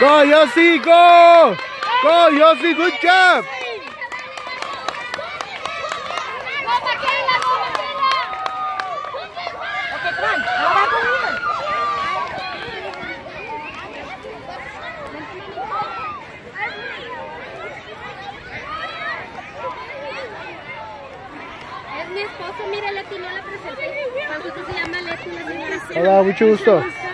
Go, Yossi, go! Go, Yossi, good job! Es mi esposo, mire, Leti, no la presenté. Se llama Leti, la señora. Hola, mucho gusto.